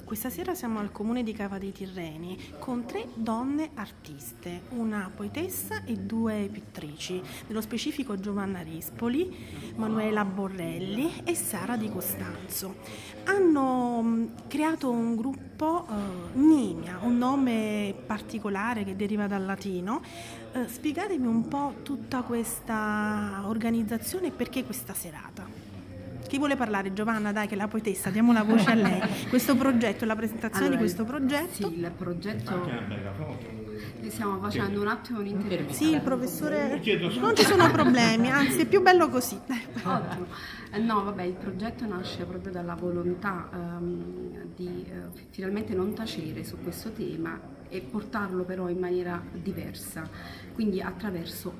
Questa sera siamo al comune di Cava dei Tirreni con 3 donne artiste, una poetessa e 2 pittrici, nello specifico Giovanna Rispoli, Manuela Borrelli e Sara Di Costanzo. Hanno creato un gruppo Nimia, un nome particolare che deriva dal latino. Spiegatemi un po' tutta questa organizzazione e perché questa serata. Chi vuole parlare? Giovanna, dai, che è la poetessa, diamo la voce a lei. Questo progetto, la presentazione di questo progetto. Sì, il progetto stiamo facendo un attimo un'intervista. Sì, il professore, non ci sono problemi, anzi è più bello così. Ottimo. No, vabbè, il progetto nasce proprio dalla volontà di finalmente non tacere su questo tema e portarlo però in maniera diversa, quindi attraverso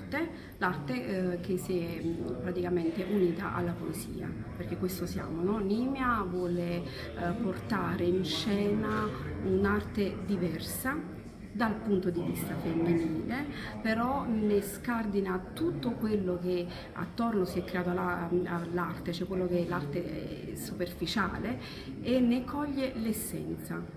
l'arte che si è praticamente unita alla poesia, perché questo siamo, no? Nimia vuole portare in scena un'arte diversa dal punto di vista femminile, però ne scardina tutto quello che attorno si è creato all'arte, cioè quello che è l'arte superficiale, e ne coglie l'essenza.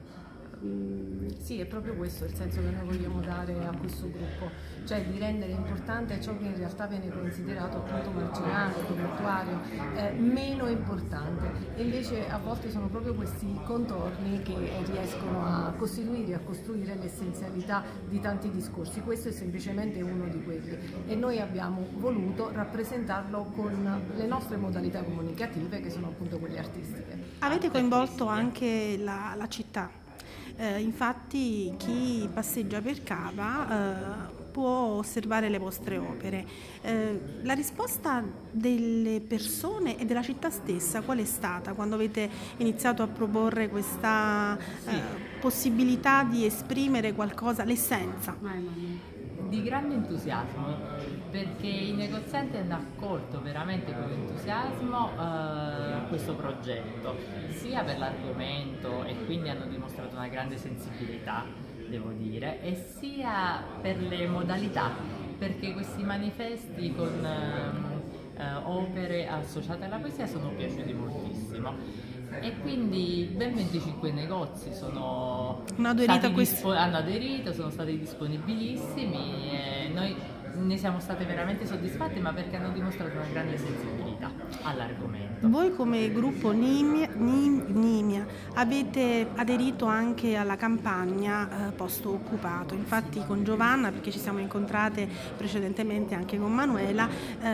Sì, è proprio questo il senso che noi vogliamo dare a questo gruppo, cioè di rendere importante ciò che in realtà viene considerato appunto marginale, tumultuario, meno importante, e invece a volte sono proprio questi contorni che riescono a costituire, a costruire l'essenzialità di tanti discorsi. Questo è semplicemente uno di quelli e noi abbiamo voluto rappresentarlo con le nostre modalità comunicative, che sono appunto quelle artistiche. Avete coinvolto anche la città. Infatti chi passeggia per Cava può osservare le vostre opere. La risposta delle persone e della città stessa qual è stata quando avete iniziato a proporre questa possibilità di esprimere qualcosa, l'essenza? Di grande entusiasmo, perché i negozianti hanno accolto veramente con entusiasmo questo progetto, sia per l'argomento, e quindi hanno dimostrato una grande sensibilità, devo dire, e sia per le modalità, perché questi manifesti con opere associate alla poesia sono piaciuti moltissimo. E quindi ben 25 negozi hanno aderito, sono stati disponibilissimi e noi ne siamo state veramente soddisfatte, ma perché hanno dimostrato una grande sensibilità all'argomento. Voi come gruppo Nimia avete aderito anche alla campagna posto occupato, infatti con Giovanna, perché ci siamo incontrate precedentemente anche con Manuela,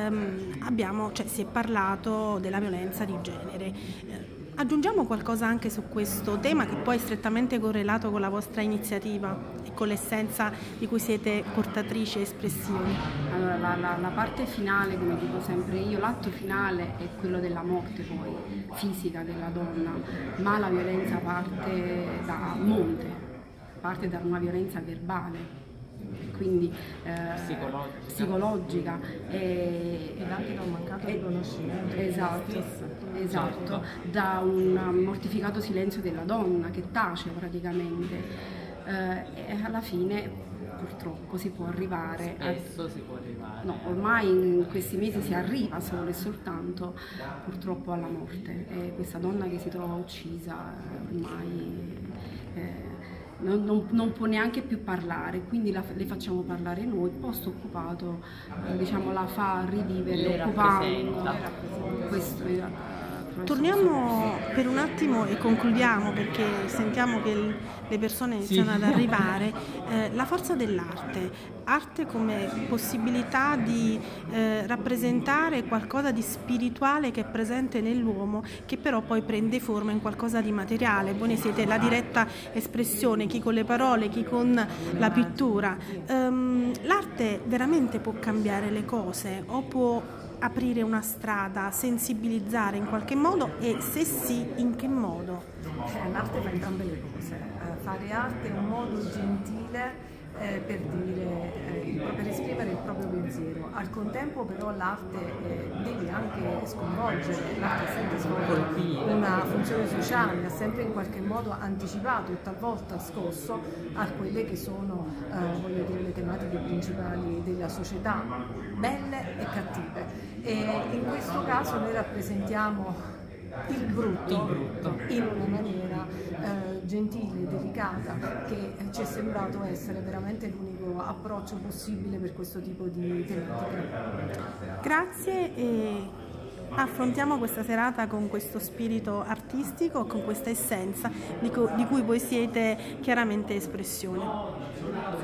si è parlato della violenza di genere. Aggiungiamo qualcosa anche su questo tema che poi è strettamente correlato con la vostra iniziativa e con l'essenza di cui siete portatrici e espressioni. Allora, la parte finale, come dico sempre io, l'atto finale è quello della morte poi, fisica della donna, ma la violenza parte da monte, parte da una violenza verbale, quindi psicologica ed anche da un mancato riconoscimento. Esatto, da un mortificato silenzio della donna che tace praticamente, e alla fine purtroppo si può arrivare ormai in questi mesi si arriva solo e soltanto purtroppo alla morte, e questa donna che si trova uccisa ormai non può neanche più parlare, quindi le facciamo parlare noi. Post occupato la fa rivivere, occupando questo. Torniamo per un attimo e concludiamo, perché sentiamo che le persone iniziano ad arrivare. La forza dell'arte, arte come possibilità di rappresentare qualcosa di spirituale che è presente nell'uomo, che però poi prende forma in qualcosa di materiale. Voi ne siete la diretta espressione, chi con le parole, chi con la pittura. L'arte veramente può cambiare le cose o può aprire una strada, sensibilizzare in qualche modo, e se sì, in che modo? L'arte fa entrambe le cose. Fare arte è un modo gentile per esprimere il proprio pensiero. Al contempo però l'arte deve anche sconvolgere, l'arte ha sempre svolto una funzione sociale, ha sempre in qualche modo anticipato e talvolta scosso a quelle che sono le tematiche principali della società, belle e cattive. E in questo caso noi rappresentiamo il brutto in una maniera applicata, che ci è sembrato essere veramente l'unico approccio possibile per questo tipo di tematica. Grazie e affrontiamo questa serata con questo spirito artistico, con questa essenza di cui voi siete chiaramente espressione.